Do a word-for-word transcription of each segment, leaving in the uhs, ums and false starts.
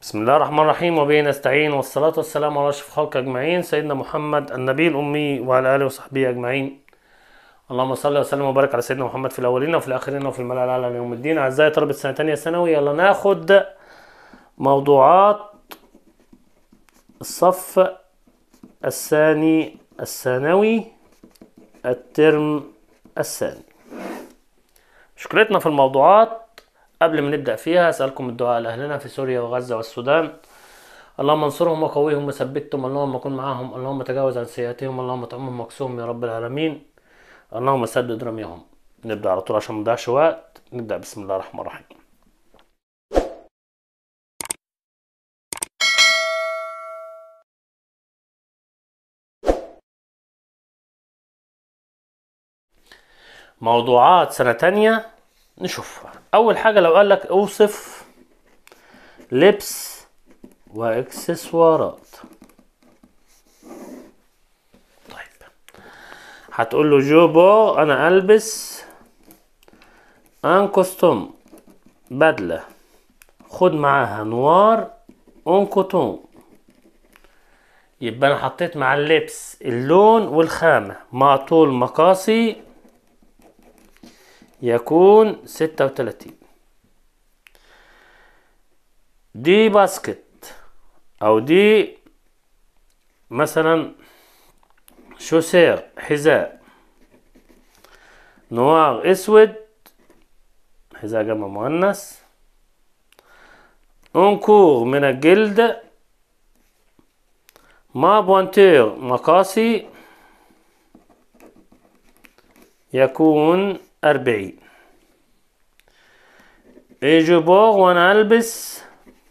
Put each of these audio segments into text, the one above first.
بسم الله الرحمن الرحيم، وبه نستعين، والصلاة والسلام على أشرف الخلق أجمعين، سيدنا محمد النبي الأمي وعلى آله وصحبه أجمعين. اللهم صل وسلم وبارك على سيدنا محمد في الأولين وفي الآخرين وفي الملأ الأعلى يوم الدين. أعزائي طلبة سنة تانية ثانوي، يلا ناخد موضوعات الصف الثاني الثانوي الترم الثاني. مشكلتنا في الموضوعات قبل ما نبدأ فيها أسألكم الدعاء لأهلنا في سوريا وغزة والسودان. اللهم انصرهم وقويهم وثبتهم، اللهم كن معهم، اللهم تجاوز عن سيئاتهم، اللهم اطعمهم مكسوم يا رب العالمين، اللهم سدد رميهم. نبدأ على طول عشان منضيعش وقت. نبدأ بسم الله الرحمن الرحيم. موضوعات سنة تانية نشوفها. أول حاجة لو قالك اوصف لبس واكسسوارات، طيب هتقول له جوبو أنا ألبس ان كوستوم بدلة، خد معاها نوار اون كوتون. يبقى أنا حطيت مع اللبس اللون والخامة مع طول مقاسي يكون ستة وتلاتين. دي باسكت او دي مثلا شوسير حذاء نوار اسود، حذاء جمع مؤنث، انكور من الجلد، ما بوانتير مقاسي يكون أربعين. ايجوبور وانا البس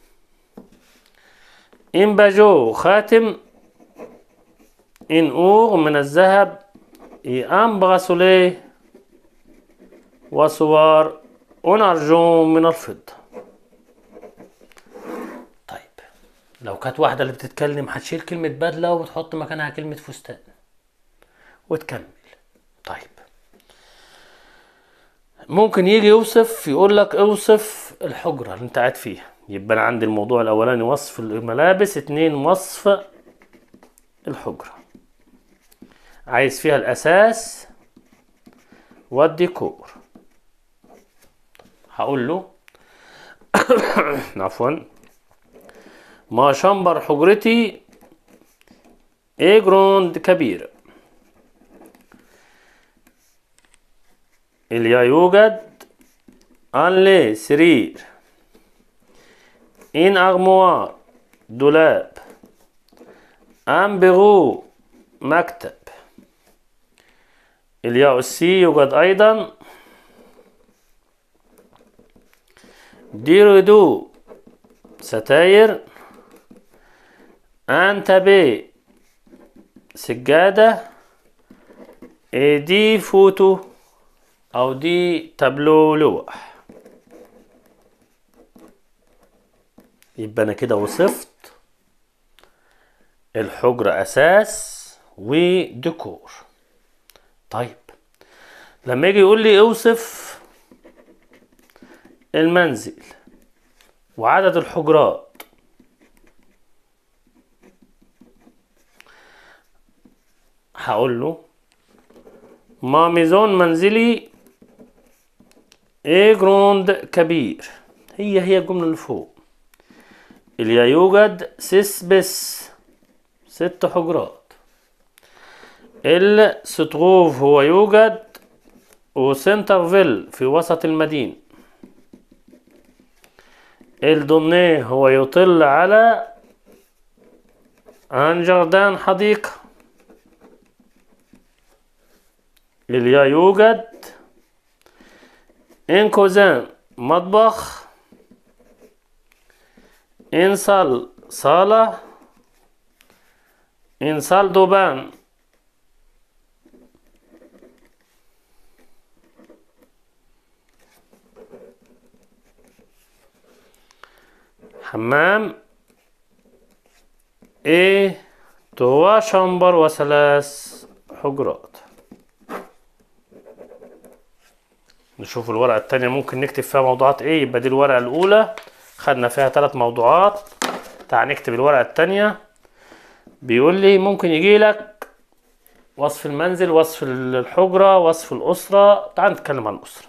ان باجو خاتم ان اور من الذهب، ان براسوليه وصور ان ارجون من الفضة. طيب لو كانت واحدة اللي بتتكلم هتشيل كلمة بدلة وتحط مكانها كلمة فستان وتكمل. طيب ممكن يجي يوصف يقول لك اوصف الحجرة اللي انت قاعد فيها. يبقى انا عندي الموضوع الاولاني وصف الملابس، اتنين وصف الحجرة، عايز فيها الاساس والديكور. هقول له عفوا ما شمبر حجرتي ايه جروند كبير، اللي يوجد ان لي سرير، ان ارموار دولاب، ان بيرو مكتب. الياء السي يوجد ايضا دي ريدو ستاير، ان تابي سجادة، اي دي فوتو او دي تابلو لوح. يبقى انا كده وصفت الحجرة اساس وديكور. طيب لما يجي يقول لي اوصف المنزل وعدد الحجرات، هقول له ما ميزون منزلي ايه جروند كبير، هي هي الجملة اللي فوق. اللي يوجد سيس بس ست حجرات. ال ستروف هو يوجد وسنترفيل في وسط المدينة. الدونيه هو يطل على ان جردان حديقة. اللي يوجد ان كوزان مطبخ، ان صال صالة، ان صال دوبان حمام، ايه توا شامبر وثلاث حجرات. نشوف الورقة التانية ممكن نكتب فيها موضوعات ايه. يبقى دي الورقة الأولى خدنا فيها ثلاث موضوعات. تعال نكتب الورقة التانية. بيقول لي ممكن يجيلك وصف المنزل، وصف الحجرة، وصف الأسرة. تعال نتكلم عن الأسرة.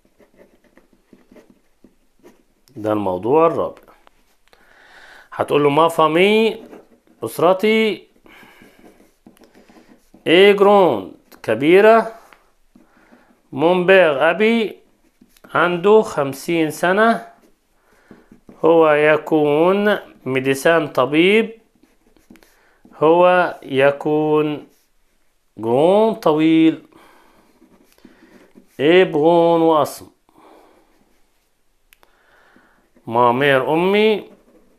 ده الموضوع الرابع. هتقول له ما فامي أسرتي اي جروند كبيرة. مونبيغ أبي عنده خمسين سنة. هو يكون ميديسان طبيب. هو يكون جرون طويل. ايه برون وأصم. مامير أمي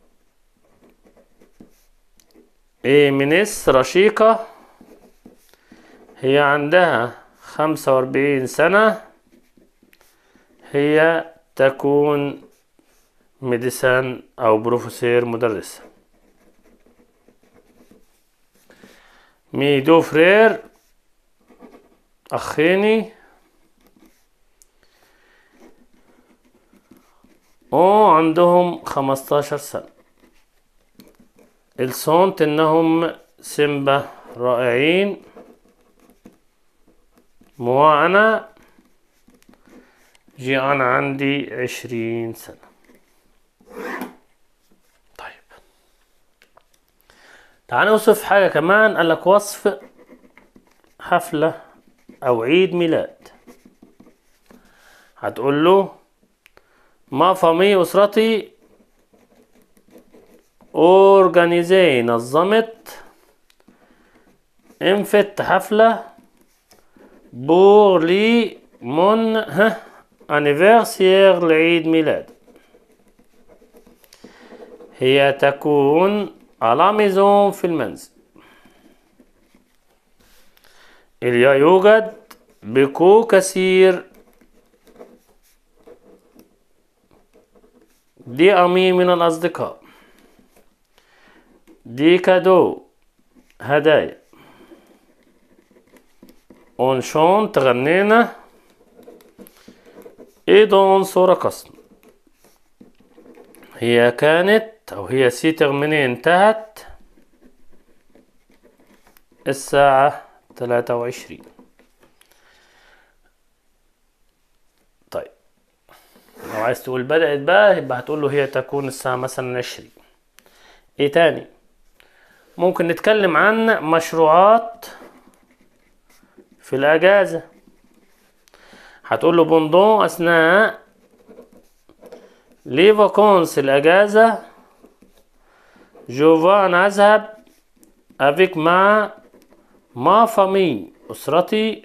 ايه منس رشيقة. هي عندها خمسة وأربعين سنة. هي تكون ميديسان أو بروفيسور مدرسة. مي دو فرير أخيني. أو عندهم خمستاشر سنة. الصوت إنهم سيمبا رائعين. مو أنا جي أنا عندي عشرين سنة. طيب تعال نوصف حاجة كمان. قالك وصف حفلة أو عيد ميلاد. هتقول له ما فامي أسرتي أورجانيزي نظمت انفت حفلة بور لي من ها انيفرسير لعيد ميلاد. هي تكون على ميزون في المنزل. إليا يوجد بكو كثير دي أمي من الأصدقاء. دي كادو هدايا. أونشون تغنينا. إيدون صورة قصن. هي كانت أو هي سي تغمني انتهت الساعة ثلاثة وعشرين. طيب لو عايز تقول بدأت بقى يبقى هتقول له هي تكون الساعة مثلا عشرين. ايه تاني؟ ممكن نتكلم عن مشروعات في الأجازة. هتقول له بوندون أثناء لي فاكونس الأجازة. جوفان أذهب أفيك مع ما فامي أسرتي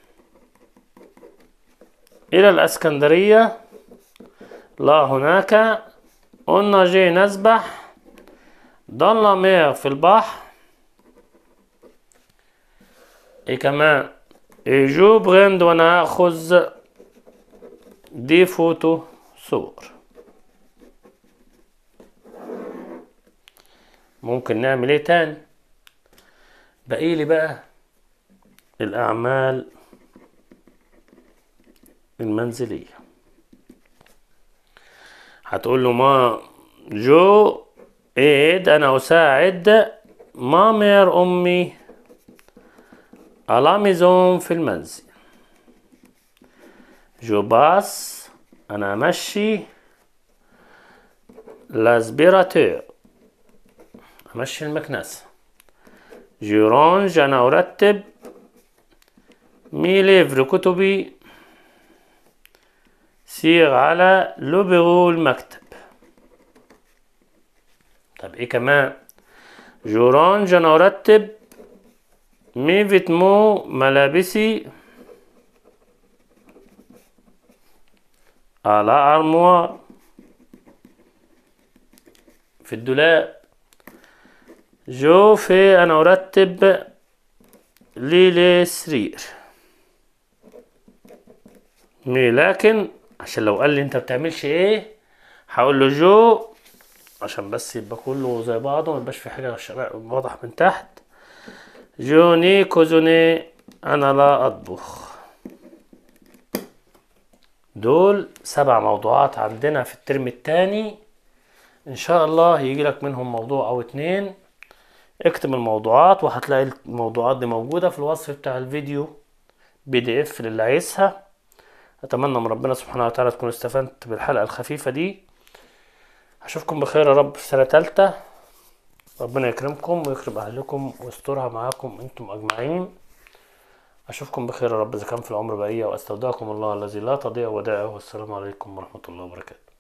إلى الإسكندرية. لا هناك. قلنا جي نسبح. دون لا مير في البحر. إيه كمان؟ إيه جو برند وأنا أخذ دي فوتو صور. ممكن نعمل ايه تاني؟ بقيلي بقى الأعمال المنزلية. هتقول له ما جو ايد أنا أساعد مامير أمي على ميزون في المنزل. جو باس أنا أمشي لاسبيراتور أمشي المكنسة. جيرونج أنا أرتب مي ليفر كتبي. سير على لو بيرو المكتب. طب ايه كمان؟ جورانج أنا أرتب مي فيتمو ملابسي على أرموار في الدولاب. جو في أنا أرتب لي سرير. مي لكن عشان لو قال لي انت بتعملش ايه هقول له جو عشان بس يبقى كله زي بعضه ميبقاش في حاجة واضح من تحت. جوني كوزوني أنا لا أطبخ. دول سبع موضوعات عندنا في الترم الثاني ان شاء الله يجي لك منهم موضوع او اتنين. اكتب الموضوعات وهتلاقي الموضوعات دي موجودة في الوصف بتاع الفيديو بي دي اف للي عايزها. اتمنى من ربنا سبحانه وتعالى تكونوا استفدت بالحلقة الخفيفة دي. اشوفكم بخير يا رب في سنة تالتة. ربنا يكرمكم ويكرم اهلكم ويسترها معاكم انتم اجمعين. اشوفكم بخير يا رب اذا كان في العمر بقية، واستودعكم الله الذي لا تضيع ودائعه، والسلام عليكم ورحمة الله وبركاته.